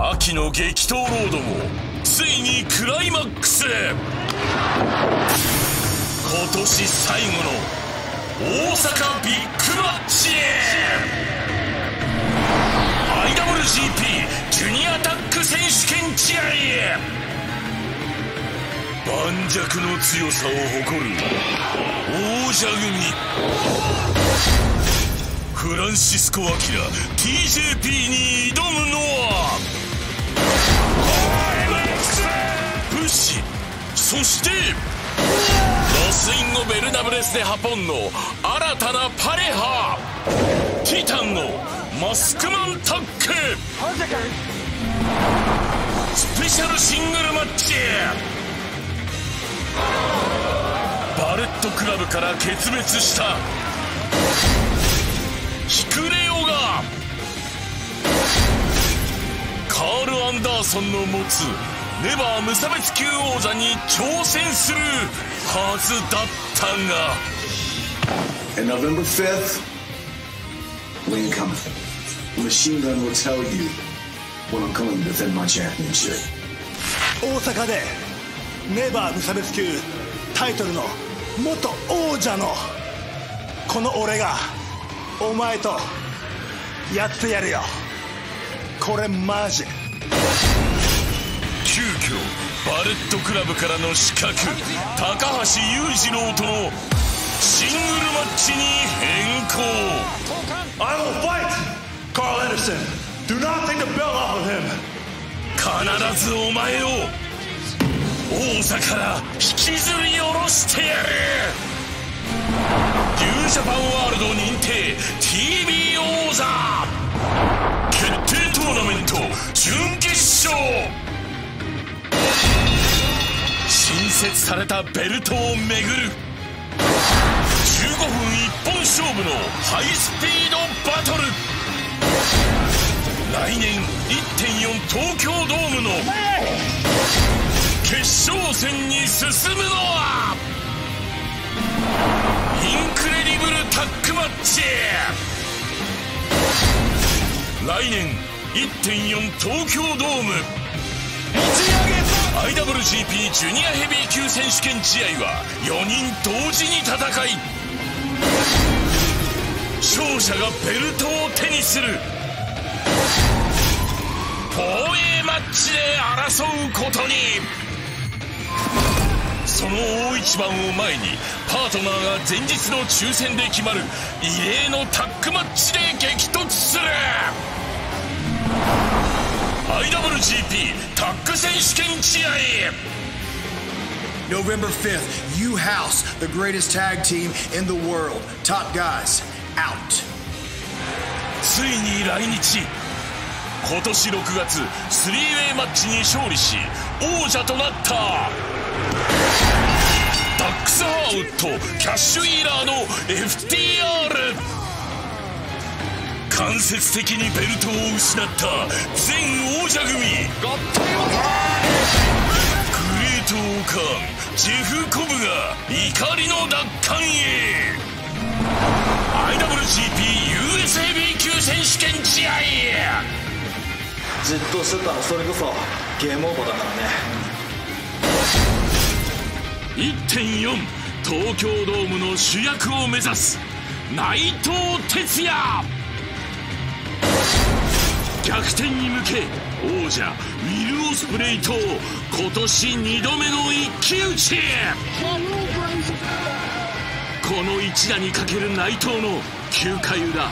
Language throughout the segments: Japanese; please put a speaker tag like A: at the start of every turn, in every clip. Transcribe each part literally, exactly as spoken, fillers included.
A: 秋の激闘ロードもついにクライマックス。今年最後の大阪ビッグマッチへ。 アイダブリュージーピー ジュニアタッグ選手権試合へ。盤石の強さを誇る王者組フランシスコ・アキラ ティージェーピー に挑むのはブッシュ、そしてロスインゴ・ベルナブレス・デ・ハポンの新たなパレハ、ティタンのマスクマンタッグ、スペシャルシングルマッチ。バレットクラブから決別したヒクレオがカール・アンダーソンの持つネバー無差別級王座に挑戦するはずだったが
B: And November fifth, when you come, Machine Gun will tell you when I'm coming to defend my championship.
C: 大阪でネバー無差別級タイトルの元王者のこの俺がお前とやってやるよ。これマジ。
A: 急遽バレットクラブからの刺客高橋裕次郎とのシングルマッチに変更。
C: I will fight Carl Anderson. Do not take the belt off of him.
A: 必ずお前を王座から引きずり下ろしてやる。ニュージャパンワールド認定 ティービー 王座決定トーナメント準決勝。新設されたベルトをめぐるじゅうごふん一本勝負のハイスピードバトル。来年 いってんよん 東京ドームの決勝戦に進むのはインクレディブルタッグマッチ。来年 いってんよん 東京ドーム アイダブリュージーピー ジュニアヘビー級選手権試合はよにん同時に戦い、勝者がベルトを手にするフォーエーマッチで争うことに。その大一番を前にパートナーが前日の抽選で決まる異例のタッグマッチで激突する アイダブリュージーピー タッグ選手権試合。
D: November fifth, you house the greatest tag team in the world. Top guys out.
A: ついに来日。今年ろくがつスリーウェイマッチに勝利し王者となったダックス・ハーウッド、キャッシュ・イーラーの エフティーアール。 間接的にベルトを失った全王者組グレート・オカン、ジェフ・コブが怒りの奪還へ。 アイダブリュージーピー ユーエス ヘビー級選手権試合。
E: じっとしてたらそれこそゲームオーバーだからね。
A: いってんよん 東京ドームの主役を目指す内藤哲也。逆転に向け王者ウィル・オスプレイと今年にどめの一騎打ち。この一打にかける内藤のきゅうかい裏、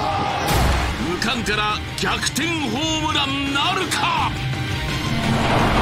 A: 無冠から逆転ホームランなるか。